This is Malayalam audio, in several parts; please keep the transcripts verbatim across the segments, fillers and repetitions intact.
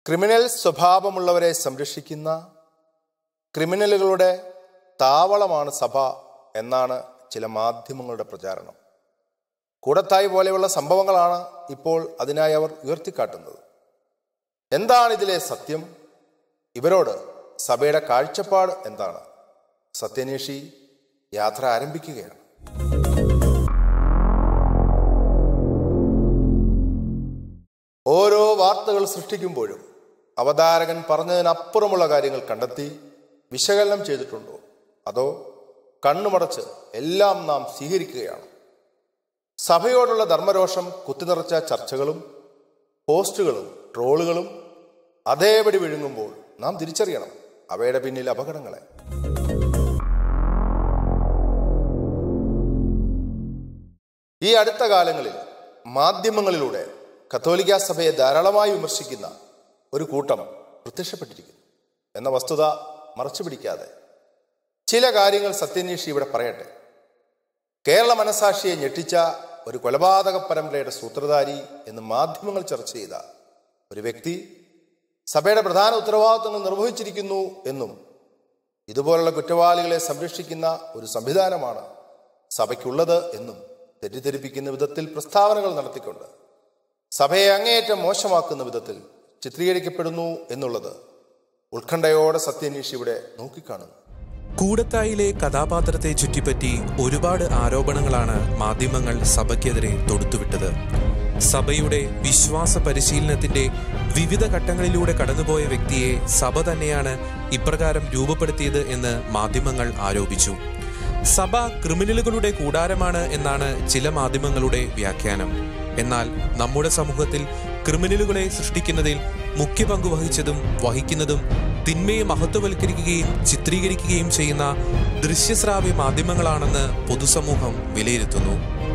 ക്രിമിനൽ സ്വഭാവമുള്ളവരെ സംരക്ഷിക്കുന്ന ക്രിമിനലുകളുടെ താവളമാണ് സഭ എന്നാണ് ചില മാധ്യമങ്ങളുടെ പ്രചാരണം. കൂടത്തായി പോലെയുള്ള സംഭവങ്ങളാണ് ഇപ്പോൾ അതിനായി അവർ ഉയർത്തിക്കാട്ടുന്നത്. എന്താണ് ഇതിലെ സത്യം? ഇവരോട് സഭയുടെ കാഴ്ചപ്പാട് എന്താണ്? സത്യാന്വേഷി യാത്ര ആരംഭിക്കുകയാണ്. ഓരോ വാർത്തകൾ സൃഷ്ടിക്കുമ്പോഴും അവതാരകൻ പറഞ്ഞതിനപ്പുറമുള്ള കാര്യങ്ങൾ കണ്ടെത്തി വിശകലനം ചെയ്തിട്ടുണ്ടോ, അതോ കണ്ണുമടച്ച് എല്ലാം നാം സ്വീകരിക്കുകയാണ്? സഭയോടുള്ള ധർമ്മരോഷം കുത്തിനിറച്ച ചർച്ചകളും പോസ്റ്റുകളും ട്രോളുകളും അതേപടി വിഴുങ്ങുമ്പോൾ നാം തിരിച്ചറിയണം അവയുടെ പിന്നിൽ അപകടങ്ങളെ. ഈ അടുത്ത കാലങ്ങളിൽ മാധ്യമങ്ങളിലൂടെ കത്തോലിക്ക സഭയെ ധാരാളമായി വിമർശിക്കുന്ന ഒരു കൂട്ടം പ്രത്യക്ഷപ്പെട്ടിരിക്കുന്നു എന്ന വസ്തുത മറച്ചുപിടിക്കാതെ ചില കാര്യങ്ങൾ സത്യാന്വേഷി ഇവിടെ പറയട്ടെ. കേരള മനസാക്ഷിയെ ഞെട്ടിച്ച ഒരു കൊലപാതക പരമ്പരയുടെ സൂത്രധാരി എന്ന് മാധ്യമങ്ങൾ ചർച്ച ചെയ്ത ഒരു വ്യക്തി സഭയുടെ പ്രധാന ഉത്തരവാദിത്വങ്ങൾ നിർവഹിച്ചിരിക്കുന്നു എന്നും ഇതുപോലുള്ള കുറ്റവാളികളെ സംരക്ഷിക്കുന്ന ഒരു സംവിധാനമാണ് സഭയ്ക്കുള്ളത് എന്നും തെറ്റിദ്ധരിപ്പിക്കുന്ന വിധത്തിൽ പ്രസ്താവനകൾ നടത്തിക്കൊണ്ട് സഭയെ അങ്ങേയറ്റം മോശമാക്കുന്ന വിധത്തിൽ ചിത്രീകരിക്കപ്പെടുന്നു എന്നുള്ളത് ഉത്കണ്ഠയോടെ സത്യാന്വേഷി ഇവിടെ നോക്കിക്കാണുന്നു. കൂടത്തായിലെ കഥാപാത്രത്തെ ചുറ്റിപ്പറ്റി ഒരുപാട് ആരോപണങ്ങളാണ് മാധ്യമങ്ങൾ സഭയ്ക്കെതിരെ തൊടുത്തുവിട്ടത്. സഭയുടെ വിശ്വാസ പരിശീലനത്തിന്റെ വിവിധ ഘട്ടങ്ങളിലൂടെ കടന്നുപോയ വ്യക്തിയെ സഭ തന്നെയാണ് ഇപ്രകാരം രൂപപ്പെടുത്തിയത് എന്ന് മാധ്യമങ്ങൾ ആരോപിച്ചു. സഭ ക്രിമിനലുകളുടെ കൂടാരമാണ് എന്നാണ് ചില മാധ്യമങ്ങളുടെ വ്യാഖ്യാനം. എന്നാൽ നമ്മുടെ സമൂഹത്തിൽ ക്രിമിനലുകളെ സൃഷ്ടിക്കുന്നതിൽ മുഖ്യ പങ്ക് വഹിച്ചതും വഹിക്കുന്നതും തിന്മയെ മഹത്വവൽക്കരിക്കുകയും ചിത്രീകരിക്കുകയും ചെയ്യുന്ന ദൃശ്യശ്രാവ്യ മാധ്യമങ്ങളാണെന്ന് പൊതുസമൂഹം വിലയിരുത്തുന്നു.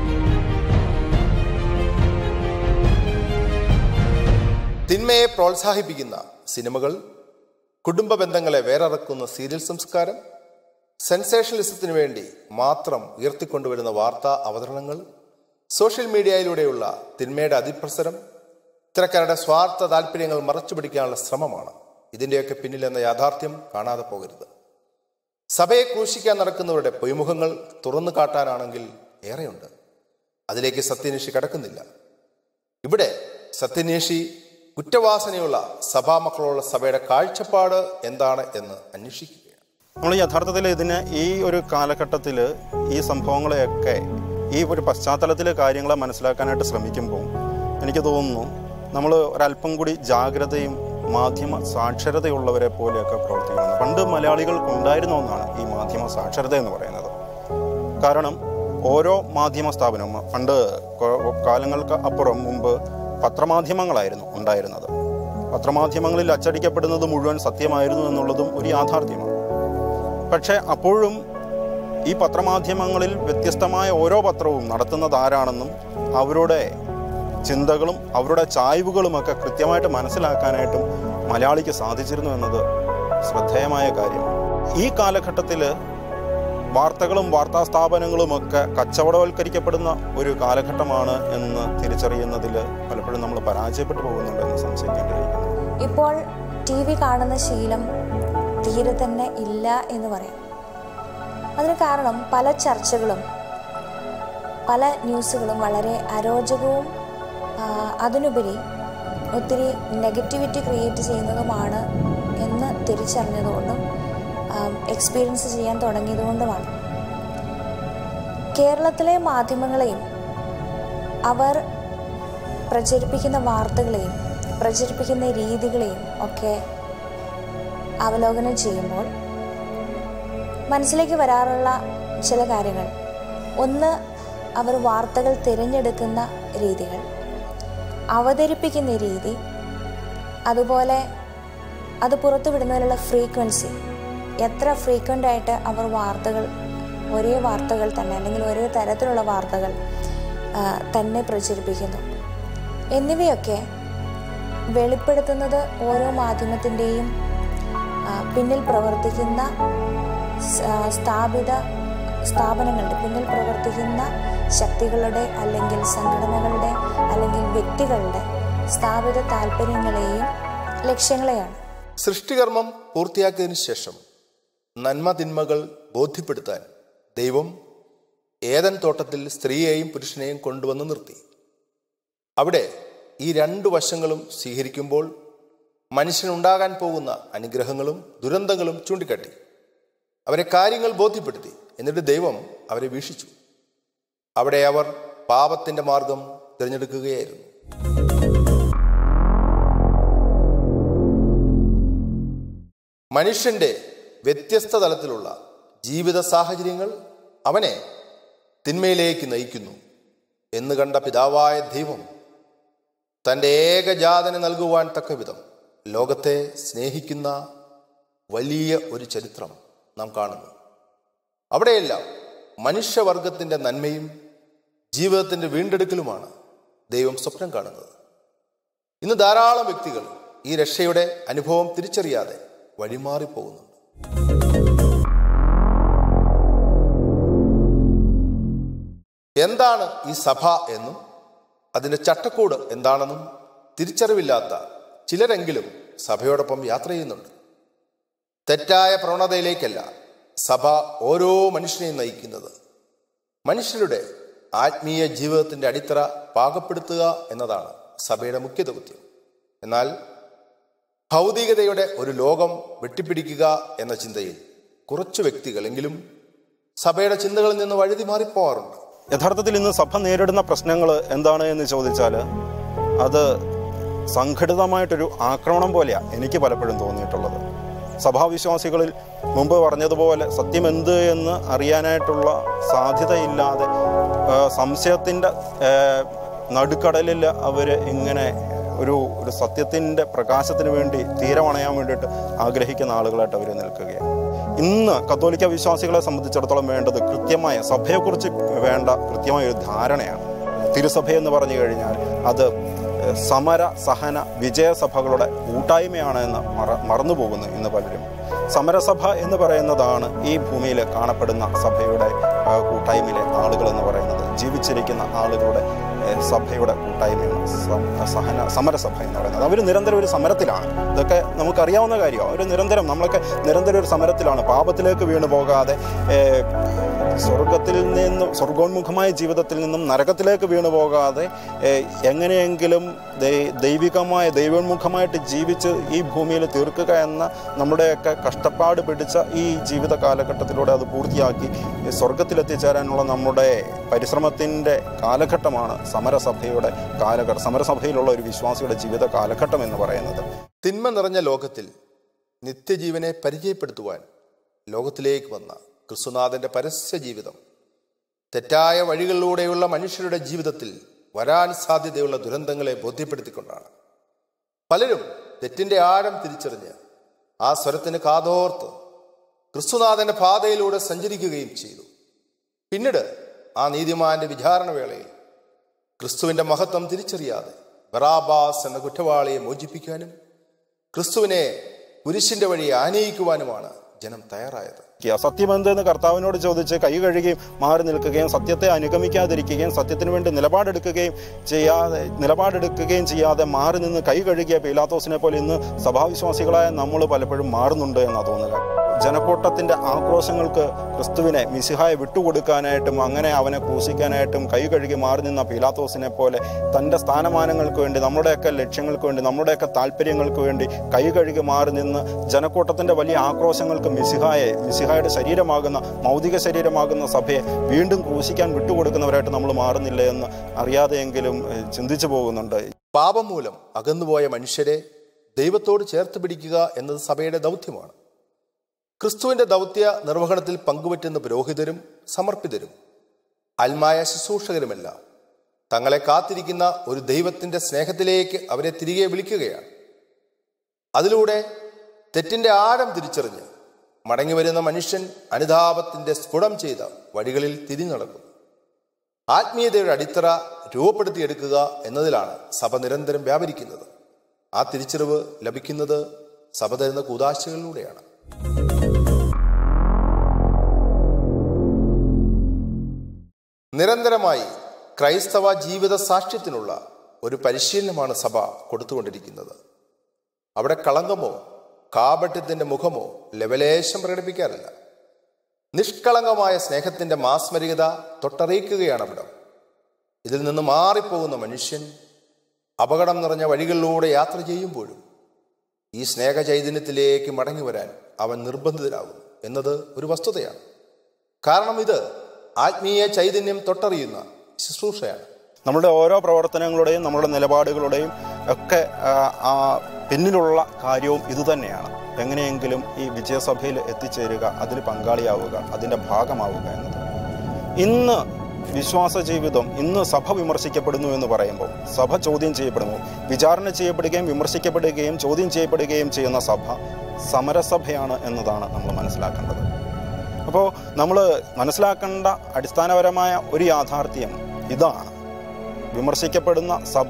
തിന്മയെ പ്രോത്സാഹിപ്പിക്കുന്ന സിനിമകൾ, കുടുംബ ബന്ധങ്ങളെ വേററക്കുന്ന സീരിയൽ സംസ്കാരം, സെൻസേഷണലിസത്തിന് വേണ്ടി മാത്രം ഉയർത്തിക്കൊണ്ടുവരുന്ന വാർത്താ അവതരണങ്ങൾ, സോഷ്യൽ മീഡിയയിലൂടെയുള്ള തിന്മയുടെ അതിപ്രസരം ഇത്തരക്കാരുടെ സ്വാർത്ഥ താല്പര്യങ്ങൾ മറച്ചുപിടിക്കാനുള്ള ശ്രമമാണ് ഇതിൻ്റെയൊക്കെ പിന്നിലെന്ന യാഥാർത്ഥ്യം കാണാതെ പോകരുത്. സഭയെ ക്രൂശിക്കാൻ നടക്കുന്നവരുടെ പൊയ്മുഖങ്ങൾ തുറന്നു കാട്ടാനാണെങ്കിൽ ഏറെയുണ്ട്. അതിലേക്ക് സത്യാന്വേഷി കടക്കുന്നില്ല. ഇവിടെ സത്യാന്വേഷി കുറ്റവാസനയുള്ള സഭാമക്കളുള്ള സഭയുടെ കാഴ്ചപ്പാട് എന്താണ് എന്ന് അന്വേഷിക്കുകയാണ്. നമ്മൾ യഥാർത്ഥത്തിൽ ഇതിന് ഈ ഒരു കാലഘട്ടത്തിൽ ഈ സംഭവങ്ങളെയൊക്കെ ഈ ഒരു പശ്ചാത്തലത്തിലെ കാര്യങ്ങളെ മനസ്സിലാക്കാനായിട്ട് ശ്രമിക്കുമ്പോൾ എനിക്ക് തോന്നുന്നു നമ്മൾ ഒരല്പം കൂടി ജാഗ്രതയും മാധ്യമ സാക്ഷരതയുള്ളവരെ പോലെയൊക്കെ പ്രവർത്തിക്കണം. പണ്ട് മലയാളികൾക്ക് ഉണ്ടായിരുന്ന ഒന്നാണ് ഈ മാധ്യമ സാക്ഷരത എന്ന് പറയുന്നത്. കാരണം ഓരോ മാധ്യമ സ്ഥാപനവും പണ്ട് കാലങ്ങൾക്ക് അപ്പുറം മുമ്പ് പത്രമാധ്യമങ്ങളായിരുന്നു ഉണ്ടായിരുന്നത്. പത്രമാധ്യമങ്ങളിൽ അച്ചടിക്കപ്പെടുന്നത് മുഴുവൻ സത്യമായിരുന്നു എന്നുള്ളതും ഒരു യാഥാർത്ഥ്യമാണ്. പക്ഷേ അപ്പോഴും ഈ പത്രമാധ്യമങ്ങളിൽ വ്യത്യസ്തമായ ഓരോ പത്രവും നടത്തുന്നത് ആരാണെന്നും അവരുടെ ചിന്തകളും അവരുടെ ചായ്വുകളുമൊക്കെ കൃത്യമായിട്ട് മനസ്സിലാക്കാനായിട്ടും മലയാളിക്ക് സാധിച്ചിരുന്നു എന്നത് ശ്രദ്ധേയമായ കാര്യമാണ്. ഈ കാലഘട്ടത്തിൽ വാർത്തകളും വാർത്താ സ്ഥാപനങ്ങളുമൊക്കെ കച്ചവടവൽക്കരിക്കപ്പെടുന്ന ഒരു കാലഘട്ടമാണ് എന്ന് തിരിച്ചറിയുന്നതിൽ പലപ്പോഴും നമ്മൾ പരാജയപ്പെട്ടു പോകുന്നുണ്ടെന്ന് സംശയിക്കേണ്ടിയിരിക്കുന്നു. ഇപ്പോൾ ടി വി കാണുന്ന ശീലം തീരെ തന്നെ ഇല്ല എന്ന് പറയാം. അതിന് കാരണം പല ചർച്ചകളും പല ന്യൂസുകളും വളരെ അരോചകവും അതിനുപരി ഒത്തിരി നെഗറ്റിവിറ്റി ക്രിയേറ്റ് ചെയ്യുന്നതുമാണ് എന്ന് തിരിച്ചറിഞ്ഞതുകൊണ്ടും എക്സ്പീരിയൻസ് ചെയ്യാൻ തുടങ്ങിയതുകൊണ്ടുമാണ്. കേരളത്തിലെ മാധ്യമങ്ങളെയും അവർ പ്രചരിപ്പിക്കുന്ന വാർത്തകളെയും പ്രചരിപ്പിക്കുന്ന രീതികളെയും ഒക്കെ അവലോകനം ചെയ്യുമ്പോൾ മനസ്സിലേക്ക് വരാറുള്ള ചില കാര്യങ്ങൾ, ഒന്ന് അവർ വാർത്തകൾ തിരഞ്ഞെടുക്കുന്ന രീതികൾ, അവതരിപ്പിക്കുന്ന രീതി, അതുപോലെ അത് പുറത്തുവിടുന്നതിലുള്ള ഫ്രീക്വൻസി, എത്ര ഫ്രീക്വൻ്റ് ആയിട്ട് അവർ വാർത്തകൾ ഒരേ വാർത്തകൾ തന്നെ അല്ലെങ്കിൽ ഒരേ തരത്തിലുള്ള വാർത്തകൾ തന്നെ പ്രചരിപ്പിക്കുന്നു എന്നിവയൊക്കെ വെളിപ്പെടുത്തുന്നത് ഓരോ മാധ്യമത്തിൻ്റെയും പിന്നിൽ പ്രവർത്തിക്കുന്ന സ്ഥാപിത സ്ഥാപനങ്ങളുടെ പിന്നിൽ പ്രവർത്തിക്കുന്ന ശക്തികളുടെ അല്ലെങ്കിൽ സംഘടനകളുടെ അല്ലെങ്കിൽ വ്യക്തികളുടെ സ്ഥാപിത താല്പര്യങ്ങളെയും ലക്ഷ്യങ്ങളെയാണ്. സൃഷ്ടികർമ്മം പൂർത്തിയാക്കിയതിനു ശേഷം നന്മ തിന്മകൾ ബോധ്യപ്പെടുത്താൻ ദൈവം ഏദൻ തോട്ടത്തിൽ സ്ത്രീയെയും പുരുഷനെയും കൊണ്ടുവന്ന് നിർത്തി. അവിടെ ഈ രണ്ടു വശങ്ങളും സ്വീകരിക്കുമ്പോൾ മനുഷ്യനുണ്ടാകാൻ പോകുന്ന അനുഗ്രഹങ്ങളും ദുരന്തങ്ങളും ചൂണ്ടിക്കാട്ടി അവരെ കാര്യങ്ങൾ ബോധ്യപ്പെടുത്തി. എന്നിട്ട് ദൈവം അവരെ വീക്ഷിച്ചു. അവിടെ അവർ പാപത്തിന്റെ മാർഗം തിരഞ്ഞെടുക്കുകയായിരുന്നു. മനുഷ്യന്റെ വ്യത്യസ്ത തലത്തിലുള്ള ജീവിത സാഹചര്യങ്ങൾ അവനെ തിന്മയിലേക്ക് നയിക്കുന്നു എന്ന് കണ്ട പിതാവായ ദൈവം തൻ്റെ ഏകജാതനെ നൽകുവാൻ തക്കവിധം ലോകത്തെ സ്നേഹിക്കുന്ന വലിയ ഒരു ചരിത്രം നാം കാണുന്നു. അവിടെയെല്ലാം മനുഷ്യവർഗത്തിൻ്റെ നന്മയും ജീവിതത്തിൻ്റെ വീണ്ടെടുക്കലുമാണ് ദൈവം സ്വപ്നം കാണുന്നത്. ഇന്ന് ധാരാളം വ്യക്തികൾ ഈ രക്ഷയുടെ അനുഭവം തിരിച്ചറിയാതെ വഴിമാറിപ്പോകുന്നുണ്ട്. എന്താണ് ഈ സഭ എന്നും അതിൻ്റെ ചട്ടക്കൂട് എന്താണെന്നും തിരിച്ചറിവില്ലാത്ത ചിലരെങ്കിലും സഭയോടൊപ്പം യാത്ര ചെയ്യുന്നുണ്ട്. തെറ്റായ പ്രവണതയിലേക്കല്ല സഭ ഓരോ മനുഷ്യനെയും നയിക്കുന്നത്. മനുഷ്യരുടെ ആത്മീയ ജീവിതത്തിൻ്റെ അടിത്തറ പാകപ്പെടുത്തുക എന്നതാണ് സഭയുടെ മുഖ്യ ദൗത്യം. എന്നാൽ ഭൗതികതയുടെ ഒരു ലോകം വെട്ടിപ്പിടിക്കുക എന്ന ചിന്തയിൽ കുറച്ചു വ്യക്തികളെങ്കിലും സഭയുടെ ചിന്തകളിൽ നിന്ന് വഴുതി മാറിപ്പോവാറുണ്ട്. യഥാർത്ഥത്തിൽ ഇന്ന് സഭ നേരിടുന്ന പ്രശ്നങ്ങൾ എന്താണ് എന്ന് ചോദിച്ചാൽ അത് സംഘടിതമായിട്ടൊരു ആക്രമണം പോലെയാണ് എനിക്ക് പലപ്പോഴും തോന്നിയിട്ടുള്ളത്. സഭാവിശ്വാസികളിൽ മുമ്പ് പറഞ്ഞതുപോലെ സത്യം എന്ത് എന്ന് അറിയാനായിട്ടുള്ള സാധ്യതയില്ലാതെ സംശയത്തിൻ്റെ നടുക്കടലിൽ അവർ ഇങ്ങനെ ഒരു ഒരു സത്യത്തിൻ്റെ പ്രകാശത്തിന് വേണ്ടി തീരമണയാൻ വേണ്ടിയിട്ട് ആഗ്രഹിക്കുന്ന ആളുകളായിട്ട് അവർ നിൽക്കുകയാണ്. ഇന്ന് കത്തോലിക്ക വിശ്വാസികളെ സംബന്ധിച്ചിടത്തോളം വേണ്ടത് കൃത്യമായ സഭയെക്കുറിച്ച് വേണ്ട കൃത്യമായ ഒരു ധാരണയാണ്. തിരുസഭയെന്ന് പറഞ്ഞു കഴിഞ്ഞാൽ അത് സമര സഹന വിജയസഭകളുടെ കൂട്ടായ്മയാണ് എന്ന് മറ മറന്നു പോകുന്നു ഇന്ന് പലരും. സമരസഭ എന്ന് പറയുന്നതാണ് ഈ ഭൂമിയിൽ കാണപ്പെടുന്ന സഭയുടെ കൂട്ടായ്മയിലെ ആളുകൾ എന്ന് പറയുന്നത്. ജീവിച്ചിരിക്കുന്ന ആളുകളുടെ സഭയുടെ കൂട്ടായ്മയാണ് സഹന സമരസഭ എന്ന് പറയുന്നത്. അവർ നിരന്തരം ഒരു സമരത്തിലാണ്. ഇതൊക്കെ നമുക്കറിയാവുന്ന കാര്യമാണ്. അവർ നിരന്തരം നമ്മളൊക്കെ നിരന്തരം ഒരു സമരത്തിലാണ്. പാപത്തിലേക്ക് വീണു പോകാതെ സ്വർഗത്തിൽ നിന്നും സ്വർഗോന്മുഖമായ ജീവിതത്തിൽ നിന്നും നരകത്തിലേക്ക് വീണു പോകാതെ എങ്ങനെയെങ്കിലും ദൈവികമായ ദൈവോന്മുഖമായിട്ട് ജീവിച്ച് ഈ ഭൂമിയിൽ തീർക്കുക എന്ന നമ്മുടെയൊക്കെ കഷ്ടപ്പാട് പിടിച്ച ഈ ജീവിത കാലഘട്ടത്തിലൂടെ അത് പൂർത്തിയാക്കി സ്വർഗത്തിലെത്തിച്ചേരാനുള്ള നമ്മുടെ പരിശ്രമത്തിൻ്റെ കാലഘട്ടമാണ് സമരസഭയുടെ കാലഘട്ടം. സമരസഭയിലുള്ള ഒരു വിശ്വാസിയുടെ ജീവിത കാലഘട്ടം എന്ന് പറയുന്നത്. തിന്മ നിറഞ്ഞ ലോകത്തിൽ നിത്യജീവനെ പരിചയപ്പെടുത്തുവാൻ ലോകത്തിലേക്ക് വന്ന ക്രിസ്തുനാഥന്റെ പരസ്യ ജീവിതം തെറ്റായ വഴികളിലൂടെയുള്ള മനുഷ്യരുടെ ജീവിതത്തിൽ വരാൻ സാധ്യതയുള്ള ദുരന്തങ്ങളെ ബോധ്യപ്പെടുത്തിക്കൊണ്ടാണ്. പലരും തെറ്റിൻ്റെ ആഴം തിരിച്ചറിഞ്ഞ് ആ സ്വരത്തിന് കാതോർത്ത് ക്രിസ്തുനാഥന്റെ പാതയിലൂടെ സഞ്ചരിക്കുകയും ചെയ്തു. പിന്നീട് ആ നീതിമാന്റെ വിചാരണ വേളയിൽ ക്രിസ്തുവിൻ്റെ മഹത്വം തിരിച്ചറിയാതെ ബറാബാസ് എന്ന കുറ്റവാളിയെ മോചിപ്പിക്കാനും ക്രിസ്തുവിനെ കുരിശിന്റെ വഴി ആനയിക്കുവാനുമാണ് ജനം തയ്യാറായത്. സത്യം എന്തെന്ന് കർത്താവിനോട് ചോദിച്ച് കൈ കഴുകുകയും മാറി നിൽക്കുകയും സത്യത്തെ അനുഗമിക്കാതിരിക്കുകയും സത്യത്തിന് വേണ്ടി നിലപാടെടുക്കുകയും ചെയ്യാതെ നിലപാടെടുക്കുകയും ചെയ്യാതെ മാറി നിന്ന് കൈ കഴുകിയ പീലാത്തോസിനെ പോലെ ഇന്ന് സഭാവിശ്വാസികളായ നമ്മൾ പലപ്പോഴും മാറുന്നുണ്ട് എന്നാണ് തോന്നുക. ജനക്കൂട്ടത്തിൻ്റെ ആക്രോശങ്ങൾക്ക് ക്രിസ്തുവിനെ മിശിഹായെ വിട്ടുകൊടുക്കാനായിട്ടും അങ്ങനെ അവനെ ക്രൂശിക്കാനായിട്ടും കൈ കഴുകി മാറി നിന്ന പീലാത്തോസിനെ പോലെ തൻ്റെ സ്ഥാനമാനങ്ങൾക്ക് വേണ്ടി നമ്മുടെയൊക്കെ ലക്ഷ്യങ്ങൾക്ക് വേണ്ടി നമ്മുടെയൊക്കെ താല്പര്യങ്ങൾക്ക് വേണ്ടി കൈ കഴുകി മാറി നിന്ന് ജനക്കൂട്ടത്തിൻ്റെ വലിയ ആക്രോശങ്ങൾക്ക് മിശിഹായെ മിശിഹായുടെ ശരീരമാകുന്ന മൗതിക ശരീരമാകുന്ന സഭയെ വീണ്ടും ക്രൂശിക്കാൻ വിട്ടുകൊടുക്കുന്നവരായിട്ട് നമ്മൾ മാറുന്നില്ല എന്ന് അറിയാതെയെങ്കിലും ചിന്തിച്ചു പോകുന്നുണ്ട്. പാപം മൂലം അകന്നുപോയ മനുഷ്യരെ ദൈവത്തോട് ചേർത്ത് പിടിക്കുക എന്നത് സഭയുടെ ദൗത്യമാണ്. ക്രിസ്തുവിൻ്റെ ദൗത്യ നിർവഹണത്തിൽ പങ്കുപറ്റുന്ന പുരോഹിതരും സമർപ്പിതരും ആത്മായ ശുശ്രൂഷകരുമെല്ലാം തങ്ങളെ കാത്തിരിക്കുന്ന ഒരു ദൈവത്തിൻ്റെ സ്നേഹത്തിലേക്ക് അവരെ തിരികെ വിളിക്കുകയാണ്. അതിലൂടെ തെറ്റിൻ്റെ ആഴം തിരിച്ചറിഞ്ഞ് മടങ്ങിവരുന്ന മനുഷ്യൻ അനുതാപത്തിൻ്റെ സ്ഫുടം ചെയ്ത വഴികളിൽ തിരിഞ്ഞടക്കും. ആത്മീയതയുടെ അടിത്തറ രൂപപ്പെടുത്തിയെടുക്കുക എന്നതിലാണ് സഭ നിരന്തരം വ്യാപരിക്കുന്നത്. ആ തിരിച്ചറിവ് ലഭിക്കുന്നത് സഭ തരുന്ന കൂദാശകളിലൂടെയാണ്. നിരന്തരമായി ക്രൈസ്തവ ജീവിത സാക്ഷ്യത്തിനുള്ള ഒരു പരിശീലനമാണ് സഭ കൊടുത്തുകൊണ്ടിരിക്കുന്നത്. അവിടെ കളങ്കമോ കാപട്യത്തിൻ്റെ മുഖമോ ലവലേശം പ്രകടിപ്പിക്കാറില്ല. നിഷ്കളങ്കമായ സ്നേഹത്തിൻ്റെ മാസ്മരികത തൊട്ടറിയിക്കുകയാണ് അവിടം. ഇതിൽ നിന്ന് മാറിപ്പോകുന്ന മനുഷ്യൻ അപകടം നിറഞ്ഞ വഴികളിലൂടെ യാത്ര ചെയ്യുമ്പോഴും ഈ സ്നേഹ ചൈതന്യത്തിലേക്ക് മടങ്ങി വരാൻ അവൻ നിർബന്ധിതനാകും എന്നത് ഒരു വസ്തുതയാണ്. കാരണം ഇത് ആത്മീയ ചൈതന്യം തൊട്ടറിയുന്ന ശുശ്രൂഷയാണ്. നമ്മളുടെ ഓരോ പ്രവർത്തനങ്ങളുടെയും നമ്മളുടെ നിലപാടുകളുടെയും ഒക്കെ ആ പിന്നിലുള്ള കാര്യവും ഇതുതന്നെയാണ്. എങ്ങനെയെങ്കിലും ഈ വിജയസഭയിൽ എത്തിച്ചേരുക, അതിൽ പങ്കാളിയാവുക, അതിൻ്റെ ഭാഗമാവുക എന്നത്. ഇന്ന് വിശ്വാസ ജീവിതം, ഇന്ന് സഭ വിമർശിക്കപ്പെടുന്നു എന്ന് പറയുമ്പോൾ, സഭ ചോദ്യം ചെയ്യപ്പെടുന്നു, വിചാരണ ചെയ്യപ്പെടുകയും വിമർശിക്കപ്പെടുകയും ചോദ്യം ചെയ്യപ്പെടുകയും ചെയ്യുന്ന സഭ സമരസഭയാണ് എന്നതാണ് നമ്മൾ മനസ്സിലാക്കേണ്ടത്. അപ്പോൾ നമ്മൾ മനസ്സിലാക്കേണ്ട അടിസ്ഥാനപരമായ ഒരു യാഥാർത്ഥ്യം ഇതാണ്. വിമർശിക്കപ്പെടുന്ന സഭ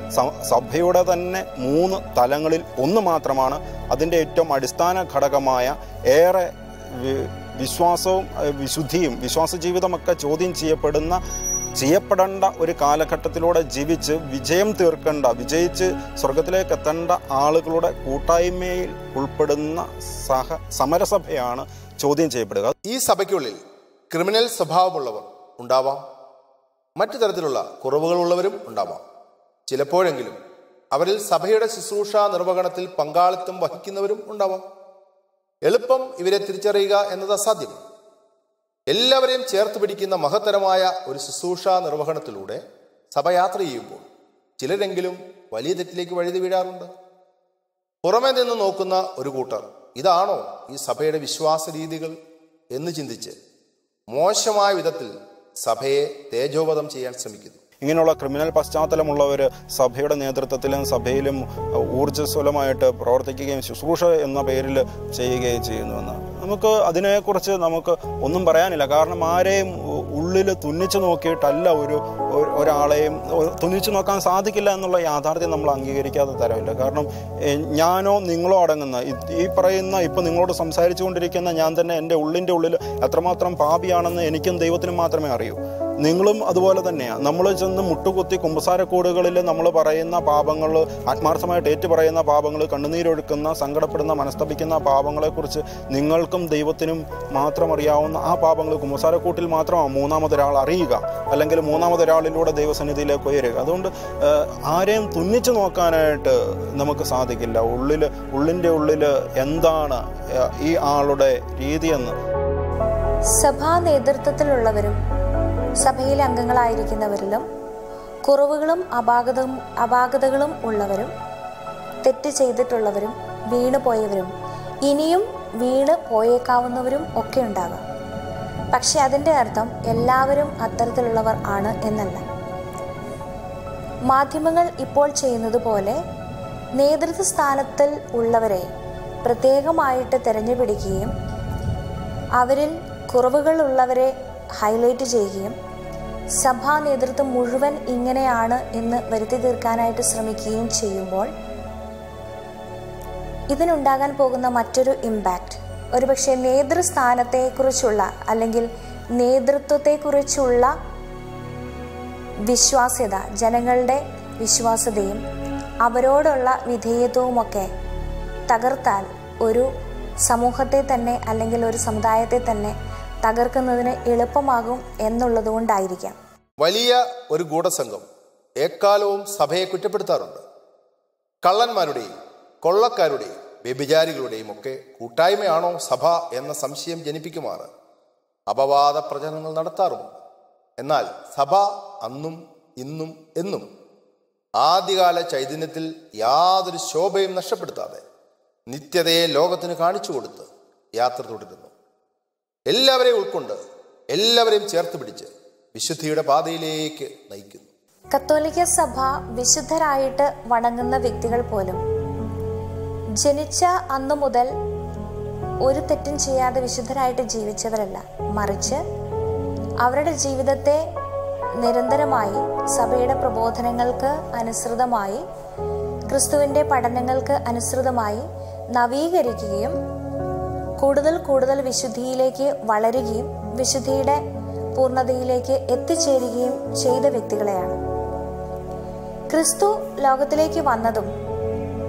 സഭയുടെ തന്നെ മൂന്ന് തലങ്ങളിൽ ഒന്ന് മാത്രമാണ്. അതിൻ്റെ ഏറ്റവും അടിസ്ഥാന ഘടകമായ ഏറെ വിശ്വാസവും വിശുദ്ധിയും വിശ്വാസ ജീവിതമൊക്കെ ചോദ്യം ചെയ്യപ്പെടുന്ന ചെയ്യപ്പെടേണ്ട ഒരു കാലഘട്ടത്തിലൂടെ ജീവിച്ച് വിജയം തീർക്കേണ്ട, വിജയിച്ച് സ്വർഗത്തിലേക്ക് എത്തേണ്ട ആളുകളുടെ കൂട്ടായ്മയിൽ ഉൾപ്പെടുന്ന സഹ സമരസഭയാണ് ചോദ്യം ചെയ്യപ്പെടുക. ഈ സഭയ്ക്കുള്ളിൽ ക്രിമിനൽ സ്വഭാവമുള്ളവർ ഉണ്ടാവാം, മറ്റു തരത്തിലുള്ള കുറവുകളുള്ളവരും ഉണ്ടാവാം. ചിലപ്പോഴെങ്കിലും അവരിൽ സഭയുടെ ശുശ്രൂഷ നിർവഹണത്തിൽ പങ്കാളിത്തം വഹിക്കുന്നവരും ഉണ്ടാവാം. എളുപ്പം ഇവരെ തിരിച്ചറിയുക എന്നത് അസാധ്യമാണ്. എല്ലാവരെയും ചേർത്ത് പിടിക്കുന്ന മഹത്തരമായ ഒരു ശുശ്രൂഷ നിർവഹണത്തിലൂടെ സഭ യാത്ര ചെയ്യുമ്പോൾ ചിലരെങ്കിലും വലിയ തെറ്റിലേക്ക് വഴുതി വീഴാറുണ്ട്. പുറമേ നിന്ന് നോക്കുന്ന ഒരു കൂട്ടർ ഇതാണോ ഈ സഭയുടെ വിശ്വാസ രീതികൾ എന്ന് ചിന്തിച്ച് മോശമായ വിധത്തിൽ സഭയെ തേജോവധം ചെയ്യാൻ ശ്രമിക്കുന്നു. ഇങ്ങനെയുള്ള ക്രിമിനൽ പശ്ചാത്തലമുള്ളവർ സഭയുടെ നേതൃത്വത്തിലും സഭയിലും ഊർജ്ജസ്വലമായിട്ട് പ്രവർത്തിക്കുകയും ശുശ്രൂഷ എന്ന പേരിൽ ചെയ്യുകയും ചെയ്യുന്നുവെന്ന് നമുക്ക് അതിനെക്കുറിച്ച് നമുക്ക് ഒന്നും പറയാനില്ല. കാരണം ആരെയും ഉള്ളിൽ തുന്നിച്ചു നോക്കിയിട്ടല്ല ഒരു ഒരാളെയും തുന്നിച്ചു നോക്കാൻ സാധിക്കില്ല എന്നുള്ള യാഥാർത്ഥ്യം നമ്മൾ അംഗീകരിക്കാതെ തരമില്ല. കാരണം ഞാനോ നിങ്ങളോ അടങ്ങുന്ന ഈ പറയുന്ന ഇപ്പം നിങ്ങളോട് സംസാരിച്ചു കൊണ്ടിരിക്കുന്ന ഞാൻ തന്നെ എൻ്റെ ഉള്ളിൻ്റെ ഉള്ളിൽ എത്രമാത്രം പാപിയാണെന്ന് എനിക്കും ദൈവത്തിനും മാത്രമേ അറിയൂ. നിങ്ങളും അതുപോലെ തന്നെയാണ്. നമ്മൾ ചെന്ന് മുട്ടുകുത്തി കുമ്പസാരക്കൂടുകളിൽ നമ്മൾ പറയുന്ന പാപങ്ങൾ, ആത്മാർത്ഥമായിട്ട് ഏറ്റു പറയുന്ന പാപങ്ങൾ, കണ്ണുനീരൊഴുക്കുന്ന സങ്കടപ്പെടുന്ന മനസ്തപിക്കുന്ന പാപങ്ങളെക്കുറിച്ച് നിങ്ങൾക്കും ദൈവത്തിനും മാത്രം അറിയാവുന്ന ആ പാപങ്ങൾ കുമ്പസാരക്കൂട്ടിൽ മാത്രമാണ് മൂന്നാമതൊരാൾ അറിയുക, അല്ലെങ്കിൽ മൂന്നാമതൊരാളിലൂടെ ദൈവസന്നിധിയിലേക്ക് ഉയരുക. അതുകൊണ്ട് ആരെയും തുന്നിച്ചു നോക്കാനായിട്ട് നമുക്ക് സാധിക്കില്ല. ഉള്ളിൽ ഉള്ളിൻ്റെ ഉള്ളിൽ എന്താണ് ഈ ആളുടെ രീതിയെന്ന്. സഭാ നേതൃത്വത്തിലുള്ളവരും സഭയിലെ അംഗങ്ങളായിരിക്കുന്നവരിലും കുറവുകളും അപാകതയും അപാകതകളും ഉള്ളവരും തെറ്റ് ചെയ്തിട്ടുള്ളവരും വീണു പോയവരും ഇനിയും വീണ് പോയേക്കാവുന്നവരും ഒക്കെ ഉണ്ടാകാം. പക്ഷെ അതിൻ്റെ അർത്ഥം എല്ലാവരും അത്തരത്തിലുള്ളവർ ആണ് എന്നല്ല. മാധ്യമങ്ങൾ ഇപ്പോൾ ചെയ്യുന്നത് പോലെ നേതൃത്വ സ്ഥാനത്തിൽ ഉള്ളവരെ പ്രത്യേകമായിട്ട് തിരഞ്ഞുപിടിക്കുകയും അവരിൽ കുറവുകളുള്ളവരെ ഹൈലൈറ്റ് ചെയ്യുകയും സഭാ നേതൃത്വം മുഴുവൻ ഇങ്ങനെയാണ് എന്ന് വരുത്തി തീർക്കാനായിട്ട് ശ്രമിക്കുകയും ചെയ്യുമ്പോൾ ഇതിനുണ്ടാകാൻ പോകുന്ന മറ്റൊരു ഇമ്പാക്റ്റ് ഒരുപക്ഷെ നേതൃസ്ഥാനത്തെക്കുറിച്ചുള്ള അല്ലെങ്കിൽ നേതൃത്വത്തെക്കുറിച്ചുള്ള വിശ്വാസ്യത, ജനങ്ങളുടെ വിശ്വാസ്യതയും അവരോടുള്ള വിധേയത്വവുമൊക്കെ തകർത്താൽ ഒരു സമൂഹത്തെ തന്നെ അല്ലെങ്കിൽ ഒരു സമുദായത്തെ തന്നെ തകർക്കുന്നതിന് എളുപ്പമാകും എന്നുള്ളതുകൊണ്ടായിരിക്കാം. വലിയ ഒരു ഗൂഢസംഘം എക്കാലവും സഭയെ കുറ്റപ്പെടുത്താറുണ്ട്. കള്ളന്മാരുടെയും കൊള്ളക്കാരുടെയും വ്യഭിചാരികളുടെയും ഒക്കെ കൂട്ടായ്മയാണോ സഭ എന്ന സംശയം ജനിപ്പിക്കുമാറ് അപവാദ പ്രചരണങ്ങൾ നടത്താറുമുണ്ട്. എന്നാൽ സഭ അന്നും ഇന്നും എന്നും ആദ്യകാല ചൈതന്യത്തിൽ യാതൊരു ശോഭയും നഷ്ടപ്പെടുത്താതെ നിത്യതയെ ലോകത്തിന് കാണിച്ചു കൊടുത്ത് യാത്ര തുടരുന്നു. എല്ലാവരെയും ഉൾക്കൊണ്ട് എല്ലാവരെയും ചേർത്ത് പിടിച്ച് വിശുദ്ധിയുടെ പാതയിലേക്ക് നയിക്കുന്നു. കത്തോലിക്ക സഭ വിശുദ്ധരായിട്ട് വണങ്ങുന്ന വ്യക്തികൾ പോലും ജനിച്ച അന്നു മുതൽ ഒരു തെറ്റും ചെയ്യാതെ വിശുദ്ധരായിട്ട് ജീവിച്ചവരല്ല. മറിച്ച് അവരുടെ ജീവിതത്തെ നിരന്തരമായി സഭയുടെ പ്രബോധനങ്ങൾക്ക് അനുസൃതമായി, ക്രിസ്തുവിൻ്റെ പഠനങ്ങൾക്ക് അനുസൃതമായി നവീകരിക്കുകയും കൂടുതൽ കൂടുതൽ വിശുദ്ധിയിലേക്ക് വളരുകയും വിശുദ്ധിയുടെ പൂർണ്ണതയിലേക്ക് എത്തിച്ചേരുകയും ചെയ്ത വ്യക്തികളെയാണ്. ക്രിസ്തു ലോകത്തിലേക്ക് വന്നതും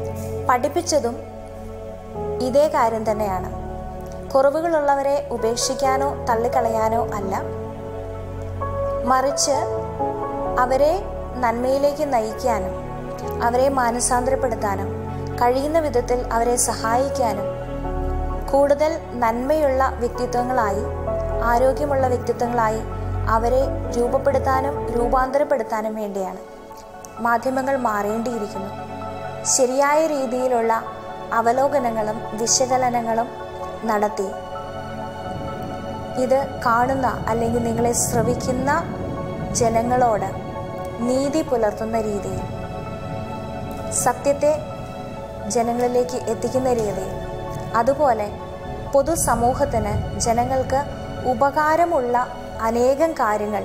പഠിപ്പിച്ചതും ഇതേ കാര്യം തന്നെയാണ്. കുറവുകളുള്ളവരെ ഉപേക്ഷിക്കാനോ തള്ളിക്കളയാനോ അല്ല, മറിച്ച് അവരെ നന്മയിലേക്ക് നയിക്കാനും അവരെ മാനസാന്തരപ്പെടുത്താനും കഴിയുന്ന വിധത്തിൽ അവരെ സഹായിക്കാനും കൂടുതൽ നന്മയുള്ള വ്യക്തിത്വങ്ങളായി, ആരോഗ്യമുള്ള വ്യക്തിത്വങ്ങളായി അവരെ രൂപപ്പെടുത്താനും രൂപാന്തരപ്പെടുത്താനും വേണ്ടിയാണ് മാധ്യമങ്ങൾ മാറേണ്ടിയിരിക്കുന്നു. ശരിയായ രീതിയിലുള്ള അവലോകനങ്ങളും വിശകലനങ്ങളും നടത്തി ഇത് കാണുന്ന അല്ലെങ്കിൽ നിങ്ങളെ ശ്രവിക്കുന്ന ജനങ്ങളോട് നീതി പുലർത്തുന്ന രീതിയിൽ, സത്യത്തെ ജനങ്ങളിലേക്ക് എത്തിക്കുന്ന രീതിയിൽ, അതുപോലെ പൊതുസമൂഹത്തിന് ജനങ്ങൾക്ക് ഉപകാരമുള്ള അനേകം കാര്യങ്ങൾ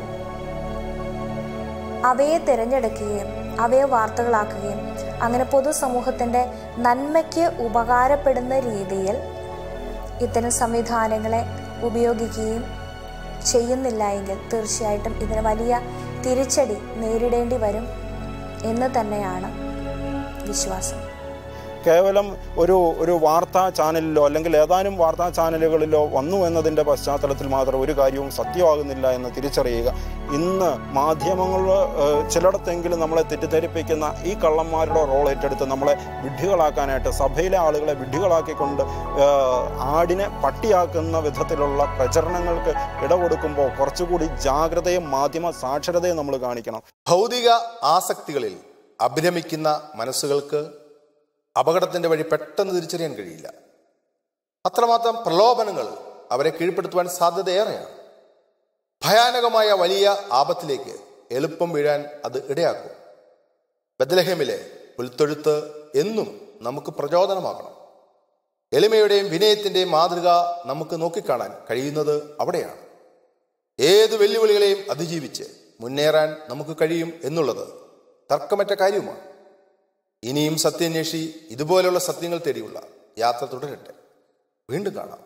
അവയെ തിരഞ്ഞെടുക്കുകയും അവയെ വാർത്തകളാക്കുകയും അങ്ങനെ പൊതുസമൂഹത്തിൻ്റെ നന്മയ്ക്ക് ഉപകാരപ്പെടുന്ന രീതിയിൽ ഇത്തരം സംവിധാനങ്ങളെ ഉപയോഗിക്കുകയും ചെയ്യുന്നില്ല എങ്കിൽ തീർച്ചയായിട്ടും ഇതിന് വലിയ തിരിച്ചടി നേരിടേണ്ടി വരും എന്ന് തന്നെയാണ് വിശ്വാസം. കേവലം ഒരു ഒരു വാർത്താ ചാനലിലോ അല്ലെങ്കിൽ ഏതാനും വാർത്താ ചാനലുകളിലോ വന്നു എന്നതിൻ്റെ പശ്ചാത്തലത്തിൽ മാത്രം ഒരു കാര്യവും സത്യമാകുന്നില്ല എന്ന് തിരിച്ചറിയുക. ഇന്ന് മാധ്യമങ്ങൾ ചിലയിടത്തെങ്കിലും നമ്മളെ തെറ്റിദ്ധരിപ്പിക്കുന്ന ഈ കള്ളന്മാരുടെ റോൾ ഏറ്റെടുത്ത് നമ്മളെ വിഡ്ഢികളാക്കാനായിട്ട്, സഭയിലെ ആളുകളെ വിഡ്ഢികളാക്കിക്കൊണ്ട് ആടിനെ പട്ടിയാക്കുന്ന വിധത്തിലുള്ള പ്രചരണങ്ങൾക്ക് ഇടകൊടുക്കുമ്പോൾ കുറച്ചുകൂടി ജാഗ്രതയും മാധ്യമ സാക്ഷരതയും നമ്മൾ കാണിക്കണം. ഭൗതിക ആസക്തികളിൽ അഭിരമിക്കുന്ന മനസ്സുകൾക്ക് അപകടത്തിൻ്റെ വഴി പെട്ടെന്ന് തിരിച്ചറിയാൻ കഴിയില്ല. അത്രമാത്രം പ്രലോഭനങ്ങൾ അവരെ കീഴ്പ്പെടുത്തുവാൻ സാധ്യതയേറെയാണ്. ഭയാനകമായ വലിയ ആപത്തിലേക്ക് എളുപ്പം വീഴാൻ അത് ഇടയാക്കും. ബത്ലഹേമിലെ പുൽത്തൊഴുത്ത് എന്നും നമുക്ക് പ്രചോദനമാകണം. എളിമയുടെയും വിനയത്തിൻ്റെയും മാതൃക നമുക്ക് നോക്കിക്കാണാൻ കഴിയുന്നത് അവിടെയാണ്. ഏത് വെല്ലുവിളികളെയും അതിജീവിച്ച് മുന്നേറാൻ നമുക്ക് കഴിയും എന്നുള്ളത് തർക്കമറ്റ കാര്യവുമാണ്. ഇനിയും സത്യാന്വേഷി ഇതുപോലുള്ള സത്യങ്ങൾ തേടിയുള്ള യാത്ര തുടരട്ടെ. വീണ്ടും കാണാം.